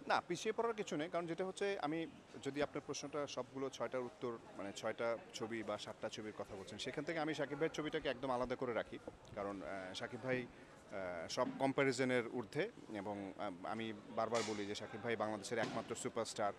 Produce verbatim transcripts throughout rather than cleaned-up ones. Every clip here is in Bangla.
না, পিছিয়ে পড়ার কিছু নেই, কারণ যেটা হচ্ছে আমি যদি আপনার প্রশ্নটা সবগুলো ছয়টার উত্তর মানে ছয়টা ছবি বা সাতটা ছবির কথা বলছেন, সেখান থেকে আমি শাকিব ভাইয়ের ছবিটাকে একদম আলাদা করে রাখি। কারণ শাকিব ভাই সব কম্প্যারিজনের ঊর্ধ্বে, এবং আমি বারবার বলি যে শাকিব ভাই বাংলাদেশের একমাত্র সুপারস্টার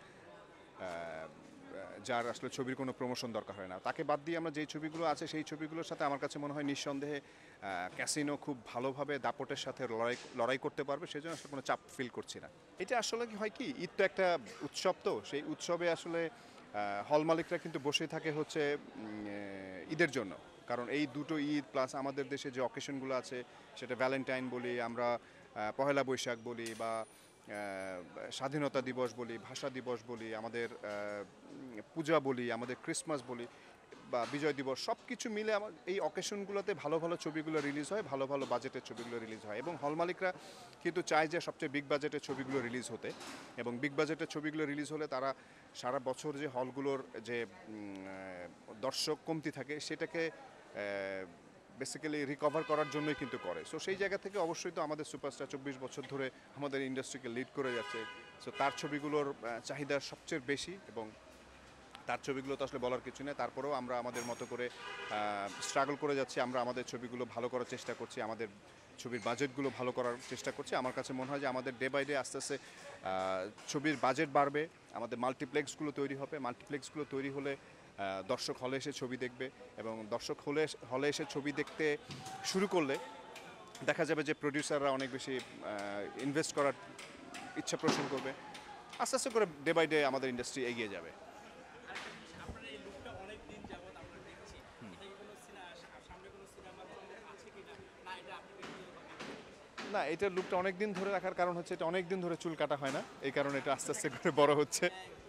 যার আসলে ছবির কোনো প্রমোশন দরকার হয় না। তাকে বাদ দিয়ে আমরা যেই ছবিগুলো আছে সেই ছবিগুলোর সাথে আমার কাছে মনে হয় নিঃসন্দেহে ক্যাসিনো খুব ভালোভাবে দাপটের সাথে লড়াই লড়াই করতে পারবে, সেই জন্য আসলে কোনো চাপ ফিল করছি না। এটা আসলে কি হয় কি, ঈদ তো একটা উৎসব, তো সেই উৎসবে আসলে হল মালিকরা কিন্তু বসে থাকে হচ্ছে ঈদের জন্য। কারণ এই দুটো ঈদ প্লাস আমাদের দেশে যে অকেশনগুলো আছে, সেটা ভ্যালেন্টাইন বলি আমরা, পহেলা বৈশাখ বলি, বা স্বাধীনতা দিবস বলি, ভাষা দিবস বলি, আমাদের পূজা বলি, আমাদের ক্রিসমাস বলি, বা বিজয় দিবস, সব কিছু মিলে আমার এই অকেশনগুলোতে ভালো ভালো ছবিগুলো রিলিজ হয়, ভালো ভালো বাজেটের ছবিগুলো রিলিজ হয়। এবং হল মালিকরা কিন্তু চায় যে সবচেয়ে বিগ বাজেটের ছবিগুলো রিলিজ হতে, এবং বিগ বাজেটের ছবিগুলো রিলিজ হলে তারা সারা বছর যে হলগুলোর যে দর্শক কমতি থাকে সেটাকে বেসিক্যালি রিকভার করার জন্যই কিন্তু করে। সো সেই জায়গা থেকে অবশ্যই তো আমাদের সুপারস্টার চব্বিশ বছর ধরে আমাদের ইন্ডাস্ট্রিকে লিড করে যাচ্ছে, সো তার ছবিগুলোর চাহিদা সবচেয়ে বেশি, এবং তার ছবিগুলো তো আসলে বলার কিছু নেই। তারপরেও আমরা আমাদের মতো করে স্ট্রাগল করে যাচ্ছি, আমরা আমাদের ছবিগুলো ভালো করার চেষ্টা করছি, আমাদের ছবির বাজেটগুলো ভালো করার চেষ্টা করছি। আমার কাছে মনে হয় যে আমাদের ডে বাই ডে আস্তে আস্তে ছবির বাজেট বাড়বে, আমাদের মাল্টিপ্লেক্সগুলো তৈরি হবে, মাল্টিপ্লেক্সগুলো তৈরি হলে দর্শক হলে এসে ছবি দেখবে, এবং দর্শক হলে হলে এসে ছবি দেখতে শুরু করলে দেখা যাবে যে প্রডিউসাররা অনেক বেশি ইনভেস্ট করার ইচ্ছা পোষণ করবে। আস্তে আস্তে করে ডে বাই ডে আমাদের ইন্ডাস্ট্রি এগিয়ে যাবে। না, এটার লুকটা অনেক দিন ধরে রাখার কারণ হচ্ছে এটা অনেক দিন ধরে চুল কাটা হয় না, এই কারণে এটা আস্তে আস্তে করে বড় হচ্ছে।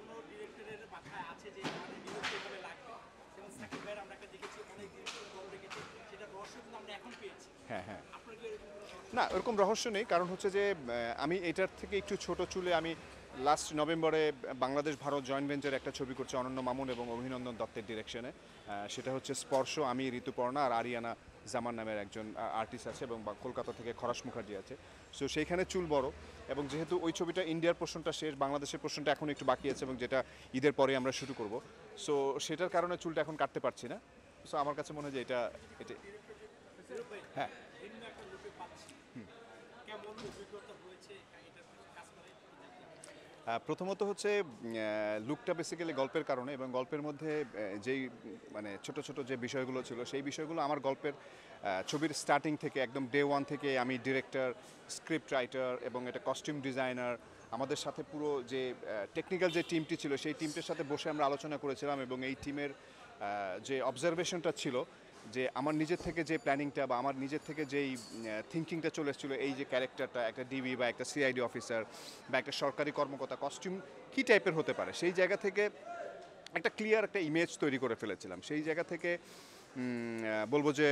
হ্যাঁ হ্যাঁ, না ওরকম রহস্য নেই, কারণ হচ্ছে যে আমি এটার থেকে একটু ছোট চুলে আমি লাস্ট নভেম্বরে বাংলাদেশ ভারত জয়েন্ট ভেঞ্চার একটা ছবি করছে অনন্য মামুন এবং অভিনন্দন দত্তের ডিরেকশনে। সেটা হচ্ছে স্পর্শ, আমি ঋতুপর্ণা আর আরিয়ানা জামান নামের একজন আর্টিস্ট আছে, এবং কলকাতা থেকে খরাস মুখার্জি আছে। সো সেইখানে চুল বড়, এবং যেহেতু ওই ছবিটা ইন্ডিয়ার পোর্শনটা শেষ, বাংলাদেশের পোর্শনটা এখন একটু বাকি আছে, এবং যেটা ঈদের পরে আমরা শুরু করব, সো সেটার কারণে চুলটা এখন কাটতে পারছি না। সো আমার কাছে মনে হয় যে এটা এটা হ্যাঁ। প্রথমত হচ্ছে লুকটা বেসিক্যালি গল্পের কারণে, এবং গল্পের মধ্যে যেই মানে ছোট ছোট যে বিষয়গুলো ছিল সেই বিষয়গুলো আমার গল্পের ছবির স্টার্টিং থেকে একদম ডে ওয়ান থেকে আমি ডিরেক্টর, স্ক্রিপ্ট রাইটার এবং এটা কস্টিউম ডিজাইনার, আমাদের সাথে পুরো যে টেকনিক্যাল যে টিমটি ছিল সেই টিমটির সাথে বসে আমরা আলোচনা করেছিলাম, এবং এই টিমের যে অবজারভেশনটা ছিল যে আমার নিজের থেকে যে প্ল্যানিংটা বা আমার নিজের থেকে যেই থিঙ্কিংটা চলে এসেছিলো, এই যে ক্যারেক্টারটা একটা ডিবি বা একটা সিআইডি অফিসার বা একটা সরকারি কর্মকর্তা কস্টিউম কী টাইপের হতে পারে, সেই জায়গা থেকে একটা ক্লিয়ার একটা ইমেজ তৈরি করে ফেলেছিলাম। সেই জায়গা থেকে বলবো যে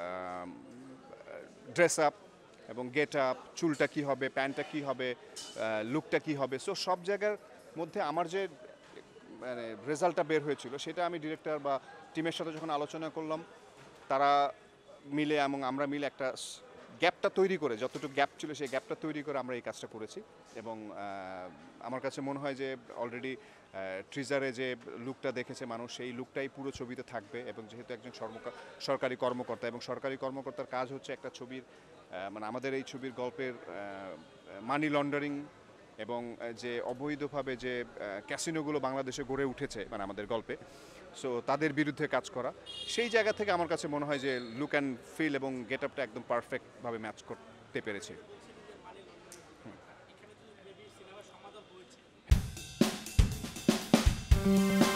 ড্রেস আপ এবং গেট আপ, চুলটা কী হবে, প্যান্টটা কী হবে, লুকটা কী হবে, সো সব জায়গার মধ্যে আমার যে মানে রেজাল্টটা বের হয়েছিল সেটা আমি ডিরেক্টর বা টিমের সাথে যখন আলোচনা করলাম, তারা মিলে এবং আমরা মিলে একটা গ্যাপটা তৈরি করে, যতটুকু গ্যাপ ছিল সেই গ্যাপটা তৈরি করে আমরা এই কাজটা করেছি। এবং আমার কাছে মনে হয় যে অলরেডি ট্রিজারে যে লুকটা দেখেছে মানুষ, সেই লুকটাই পুরো ছবিতে থাকবে। এবং যেহেতু একজন সরকারি কর্মকর্তা, এবং সরকারি কর্মকর্তার কাজ হচ্ছে একটা ছবির মানে আমাদের এই ছবির গল্পের মানি লন্ডারিং এবং যে অবৈধভাবে যে ক্যাসিনোগুলো বাংলাদেশে গড়ে উঠেছে মানে আমাদের গল্পে, সো তাদের বিরুদ্ধে কাজ করা, সেই জায়গা থেকে আমার কাছে মনে হয় যে লুক অ্যান্ড ফিল এবং গেট আপটা একদম পারফেক্টভাবে ম্যাচ করতে পেরেছে। হুম।